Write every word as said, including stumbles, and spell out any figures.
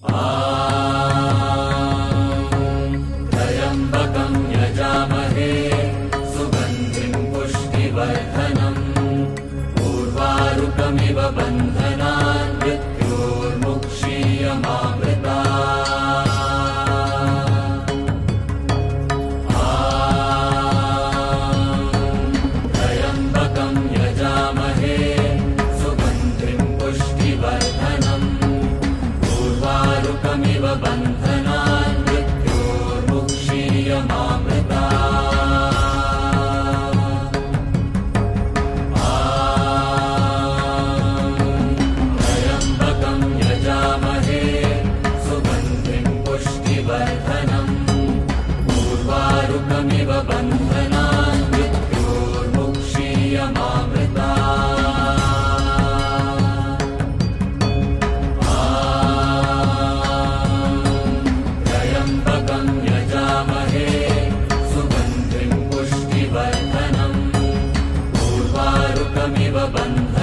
त्र्यम्बकं यजामहे सुगन्धिं पुष्टिवर्धनम् उर्वारुकमिव बन्धनान् मृत्योर्मुक्षीयमामृतात् त्र्यम्बकं यजामहे सुगन्धिं पुष्टिवर्धनम् उर्वारुकमिव बन्धनान् मृत्योर्मुक्षीयमामृतात् त्र्यम्बकं यजामहे सुगन्धिं पुष्टिवर्धनम् उर्वारुकमिव बन्धनान् मृत्योर्मुक्षीयमामृतात् त्र्यम्बकं यजामहे सुगन्धिं पुष्टिवर्धनम् उर्वारुकमिव बन्धनान्